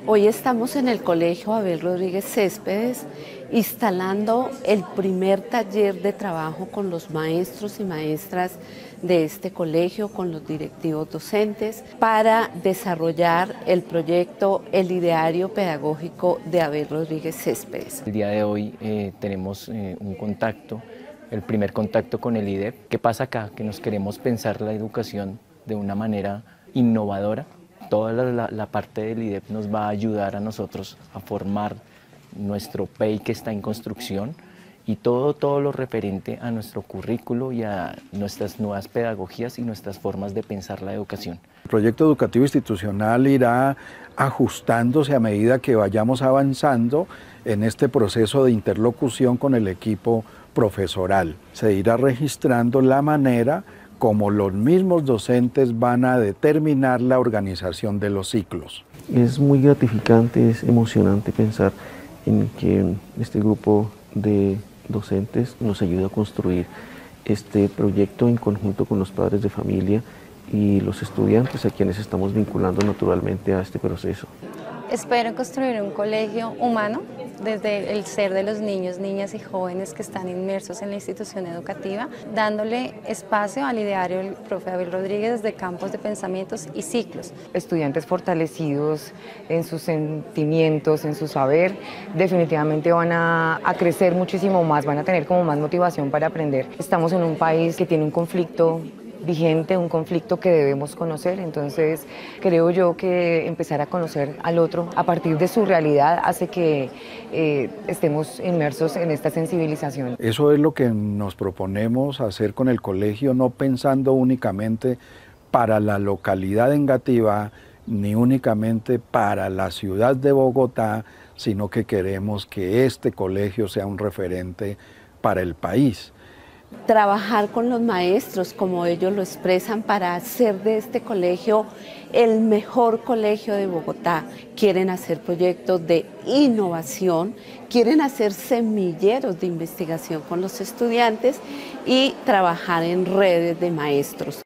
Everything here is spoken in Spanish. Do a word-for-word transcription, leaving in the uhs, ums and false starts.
Hoy estamos en el Colegio Abel Rodríguez Céspedes instalando el primer taller de trabajo con los maestros y maestras de este colegio, con los directivos docentes, para desarrollar el proyecto El Ideario Pedagógico de Abel Rodríguez Céspedes. El día de hoy eh, tenemos eh, un contacto, el primer contacto con el I D E P. ¿Qué pasa acá? Que nos queremos pensar la educación de una manera innovadora. Toda la, la, la parte del I D E P nos va a ayudar a nosotros a formar nuestro P E I que está en construcción y todo, todo lo referente a nuestro currículo y a nuestras nuevas pedagogías y nuestras formas de pensar la educación. El proyecto educativo institucional irá ajustándose a medida que vayamos avanzando en este proceso de interlocución con el equipo profesoral. Se irá registrando la manera como los mismos docentes van a determinar la organización de los ciclos. Es muy gratificante, es emocionante pensar en que este grupo de docentes nos ayuda a construir este proyecto en conjunto con los padres de familia y los estudiantes a quienes estamos vinculando naturalmente a este proceso. Espero construir un colegio humano desde el ser de los niños, niñas y jóvenes que están inmersos en la institución educativa, dándole espacio al ideario del profe Abel Rodríguez de campos de pensamientos y ciclos. Estudiantes fortalecidos en sus sentimientos, en su saber, definitivamente van a, a crecer muchísimo más, van a tener como más motivación para aprender. Estamos en un país que tiene un conflicto vigente, un conflicto que debemos conocer, entonces creo yo que empezar a conocer al otro a partir de su realidad hace que eh, estemos inmersos en esta sensibilización. Eso es lo que nos proponemos hacer con el colegio, no pensando únicamente para la localidad de Engativá, ni únicamente para la ciudad de Bogotá, sino que queremos que este colegio sea un referente para el país. Trabajar con los maestros, como ellos lo expresan, para hacer de este colegio el mejor colegio de Bogotá. Quieren hacer proyectos de innovación, quieren hacer semilleros de investigación con los estudiantes y trabajar en redes de maestros.